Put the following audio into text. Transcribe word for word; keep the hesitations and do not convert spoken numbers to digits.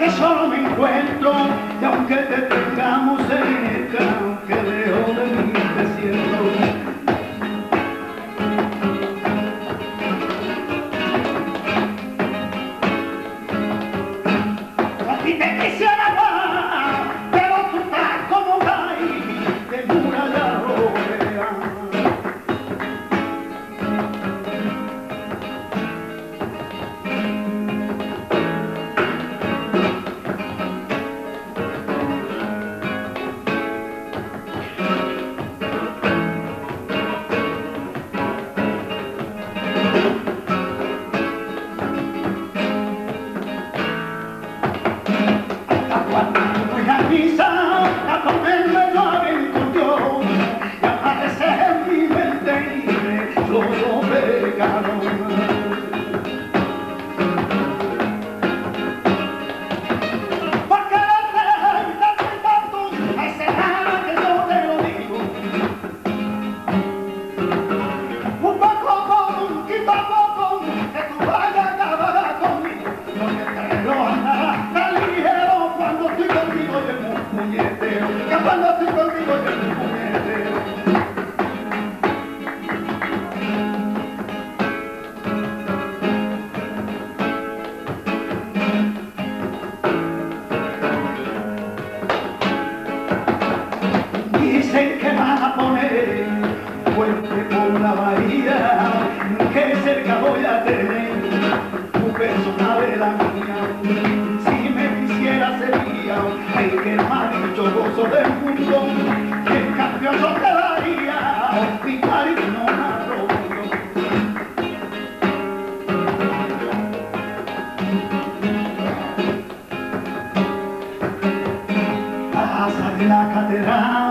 que solo me encuentro, y aunque te tengamos cerca, aunque lejos de mí te siento. Y te quisiera más, pero tú estás como un rey de muralla rodea. Voy a misa a comerme yo con Dios y aparece en mi mente libre todo pecado. Porque te tanto a ese nada que yo te lo digo. Un poco con, un poquito a poco, que tú vayas a acabar conmigo, porque te lo andarás tan ligero cuando estoy contigo y en un puñetero, que cuando estoy contigo y en un puñetero. Dicen que van a poner puente por la bahía, que cerca voy a tener un personal de la mía. Si me quisiera sería el que más dicho gozo del mundo, que en cambio yo te daría mi cariño más robusto. Pasa de la catedral